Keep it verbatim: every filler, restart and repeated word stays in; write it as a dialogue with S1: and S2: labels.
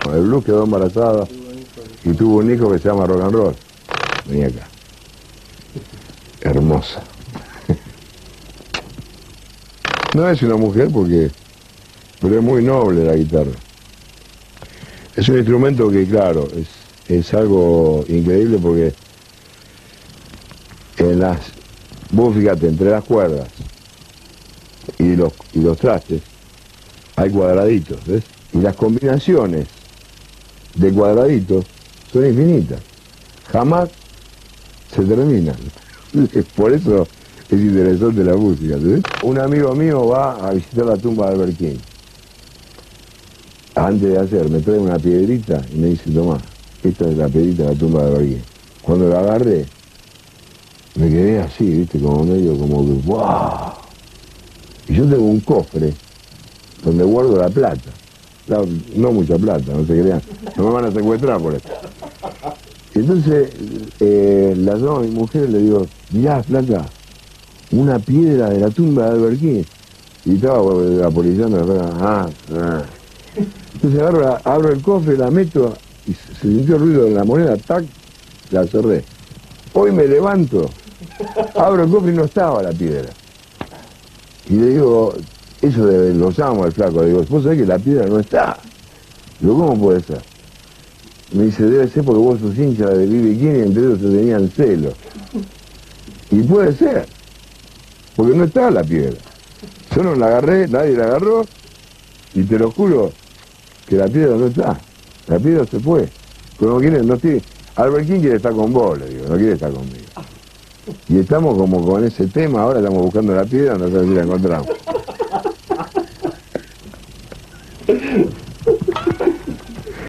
S1: El blues quedó embarazada y tuvo un hijo que se llama rock and roll. Vení acá. Hermosa. No es una mujer porque, pero es muy noble la guitarra. Es un instrumento que, claro, es, es algo increíble porque en las, vos fíjate, entre las cuerdas y los, y los trastes hay cuadraditos, ¿ves? Y las combinaciones de cuadraditos son infinitas. Jamás se terminan. Por eso es interesante la música, ¿ves? Un amigo mío va a visitar la tumba de Albert King. Antes de hacer, me trae una piedrita y me dice, tomá, esta es la piedrita de la tumba de Albert King. Cuando la agarré, me quedé así, viste, como medio, como que, ¡wow! Y yo tengo un cofre donde guardo la plata. No, no mucha plata, no se crean. No me van a secuestrar por esto. Y entonces, eh, la llamo a mi mujer y le digo, mirá, flaca, una piedra de la tumba de Albert King. Y estaba la policía, me la ah, ah. Entonces agarro, la, abro el cofre, la meto, y se, se sintió el ruido de la moneda, tac, la cerré. Hoy me levanto, abro el cofre y no estaba la piedra. Y le digo, eso de, lo llamo al flaco, le digo, vos sabés que la piedra no está. Digo, ¿cómo puede ser? Me dice, debe ser porque vos sos hincha de B B King y entre ellos se tenían celos. Y puede ser, porque no está la piedra. Yo no la agarré, nadie la agarró, y te lo juro que la piedra no está. La piedra se fue. Pero no quiere, no tiene. Albert King quiere estar con vos, le digo, no quiere estar conmigo. Y estamos como con ese tema, ahora estamos buscando la piedra, no sabemos si la encontramos.